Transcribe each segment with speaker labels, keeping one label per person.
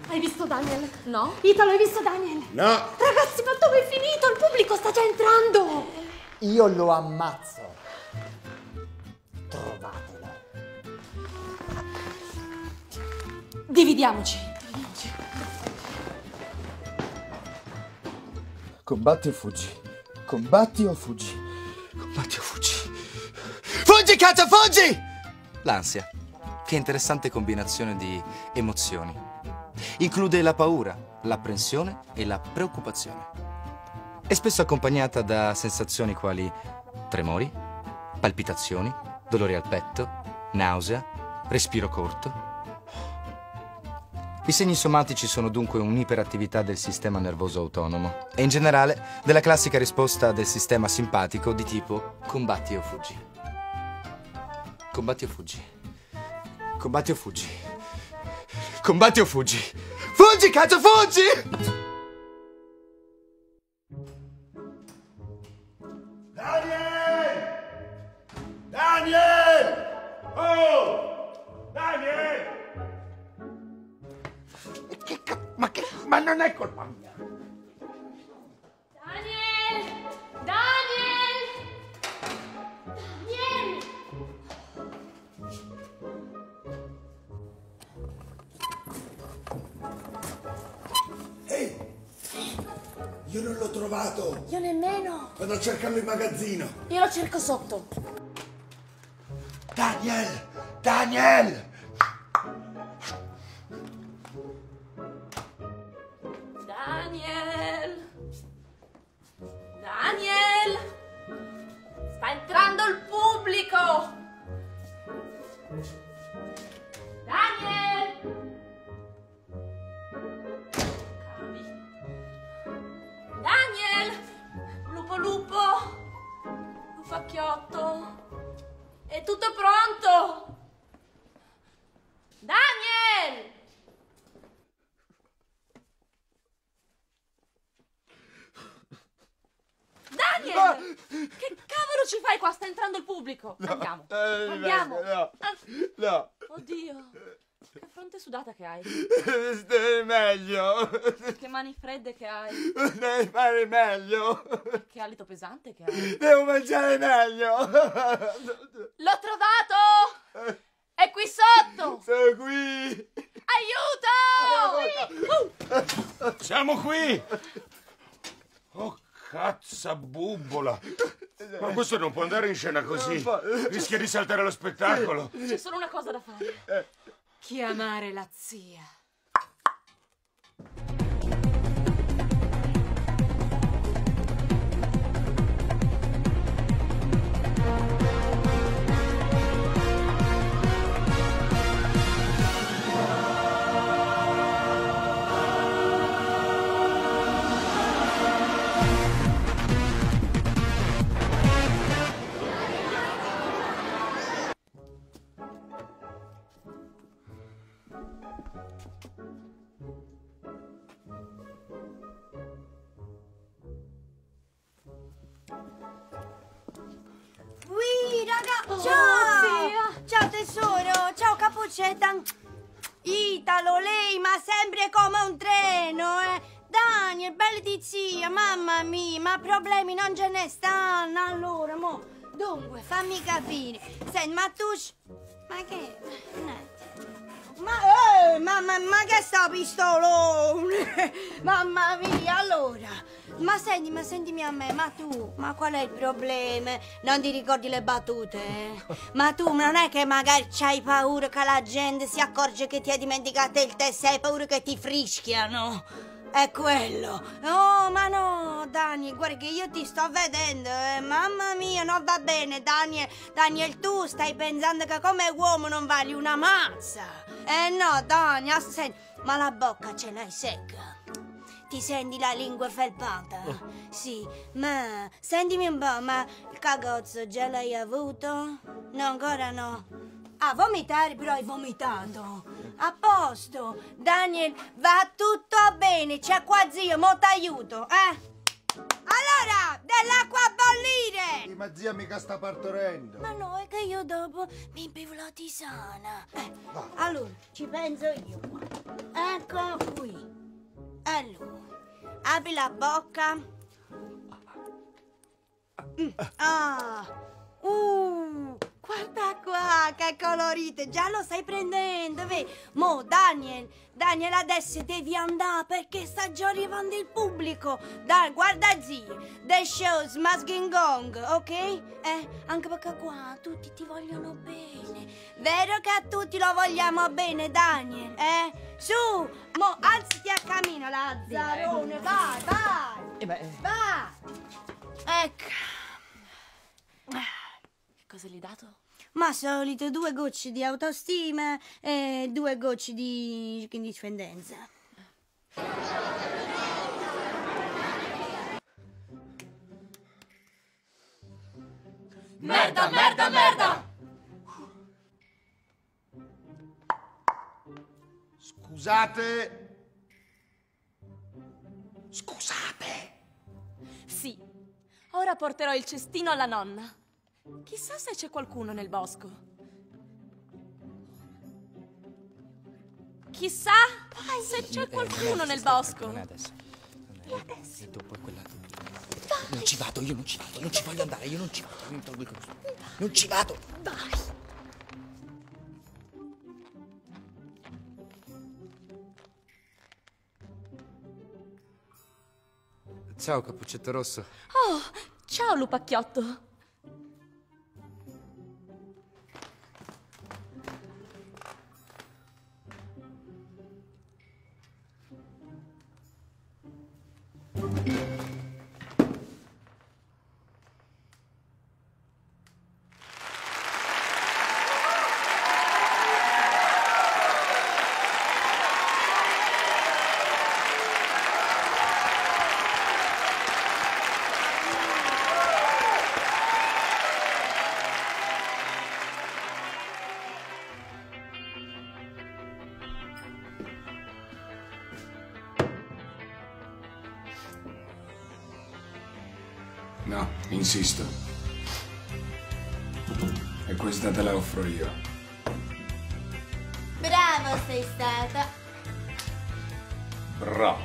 Speaker 1: Hai visto Daniel?
Speaker 2: No.
Speaker 1: Italo, hai visto Daniel?
Speaker 3: No.
Speaker 1: Ragazzi, ma dove è finito? Il pubblico sta già entrando.
Speaker 4: Io lo ammazzo. Trovatelo.
Speaker 1: Dividiamoci.
Speaker 4: Combatti o fuggi. Combatti o fuggi. Combatti o fuggi. Fuggi, cazzo, fuggi!
Speaker 5: L'ansia. Che interessante combinazione di emozioni. Include la paura, l'apprensione e la preoccupazione. È spesso accompagnata da sensazioni quali tremori, palpitazioni, dolori al petto, nausea, respiro corto. I segni somatici sono dunque un'iperattività del sistema nervoso autonomo e in generale della classica risposta del sistema simpatico di tipo combatti o fuggi. Combatti o fuggi. Combatti o fuggi. Combatti o fuggi. Fuggi, cazzo, fuggi!
Speaker 3: Daniel! Daniel! Oh! Daniel! Ma non è colpa mia!
Speaker 1: Daniel! Daniel! Daniel!
Speaker 3: Ehi! Io non l'ho trovato!
Speaker 1: Io nemmeno.
Speaker 3: Vado a cercarlo in magazzino!
Speaker 1: Io lo cerco sotto.
Speaker 3: Daniel! Daniel!
Speaker 1: Daniel! Daniel! Sta entrando il pubblico! Daniel! Cavi. Daniel! Lupo lupo! Lupacchiotto! È tutto pronto! Daniel! Daniel! Che cavolo ci fai qua? Sta entrando il pubblico! Andiamo! Andiamo!
Speaker 3: No! No!
Speaker 1: Oddio! Che fronte sudata che hai!
Speaker 3: Stai meglio!
Speaker 1: Che mani fredde che hai!
Speaker 3: Devi fare meglio!
Speaker 1: Che alito pesante che hai!
Speaker 3: Devo mangiare meglio!
Speaker 1: L'ho trovato! È qui sotto!
Speaker 3: Sono qui!
Speaker 1: Aiuto!
Speaker 3: Siamo qui! Oh, cazzabubola! Ma questo non può andare in scena così! Rischia di saltare lo spettacolo!
Speaker 1: C'è solo una cosa da fare. Chiamare la zia.
Speaker 6: Raga,
Speaker 1: Oh,
Speaker 6: ciao!
Speaker 1: zia.
Speaker 6: Ciao tesoro, ciao Capuccetta. Italo, lei, ma sempre come un treno, eh? Daniel, bella di zia, mamma mia, ma problemi non ce ne stanno. Allora, mo, dunque, fammi capire. Senti, ma tu... Ma che... Ma che sta pistolone? Mamma mia, allora... Ma sentimi a me, ma qual è il problema? Non ti ricordi le battute? Ma tu non è che magari c'hai paura che la gente si accorge che ti hai dimenticato il tè, hai paura che ti frischiano? È quello. Oh, ma no, Daniel, guarda che io ti sto vedendo, mamma mia, non va bene, Daniel. Daniel, tu stai pensando che come uomo non vali una mazza. No, Daniel, senti, ma la bocca ce l'hai secca. Ti senti la lingua felpata? Sì, ma sentimi un po', ma il cagozzo già l'hai avuto? No, ancora no. Ah, vomitare, però hai vomitato. A posto. Daniel, va tutto bene, c'è qua zio, mo t'aiuto, Allora, dell'acqua a bollire!
Speaker 4: Sì, ma zia mica sta partorendo.
Speaker 6: Ma no, è che io dopo mi bevo la tisana. Allora, ci penso io qua. Ecco qui. Allora, apri la bocca. Guarda qua, che colorite. Già lo stai prendendo, vedi? Mo, Daniel, adesso devi andare perché sta già arrivando il pubblico. Dai, guarda zio, the show must gong, ok? Anche perché qua tutti ti vogliono bene. Vero che a tutti lo vogliamo bene, Daniel, Su, mo, alzati a cammino, Lazzarone, vai, vai. Ecco.
Speaker 1: Cosa gli hai dato?
Speaker 6: Ma solito 2 gocce di autostima e 2 gocce di indipendenza.
Speaker 1: Merda, merda, merda!
Speaker 4: Scusate.
Speaker 1: Sì, ora porterò il cestino alla nonna. Chissà se c'è qualcuno nel bosco. Chissà se c'è qualcuno nel bosco.
Speaker 5: Non è adesso. Non è adesso. Dopo è quella. Non ci vado, io non ci voglio andare, io non ci vado. Non ci vado.
Speaker 1: Dai.
Speaker 5: Ciao, Cappuccetto Rosso.
Speaker 1: Oh, ciao lupacchiotto.
Speaker 2: No, insisto. E questa te la offro io.
Speaker 6: Bravo sei stata.
Speaker 2: Bravo.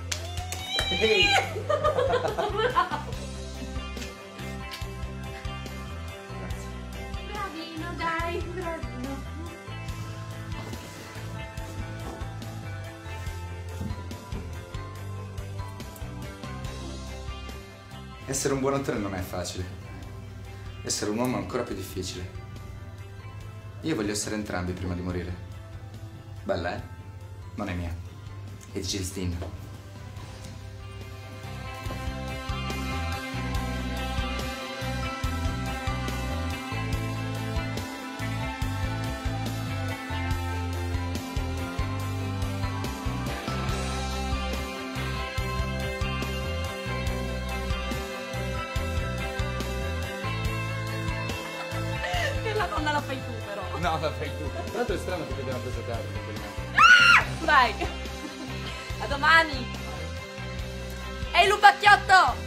Speaker 1: Bravino, dai, bravino.
Speaker 5: Essere un buon attore non è facile. Essere un uomo è ancora più difficile. Io voglio essere entrambi prima di morire. Bella, Non è mia. È di Jill Stein.
Speaker 1: La donna la fai tu, però.
Speaker 5: No, la fai tu. Tra l'altro è strano che ti abbiano preso tardi.
Speaker 1: Dai. A domani. Ehi, lupacchiotto!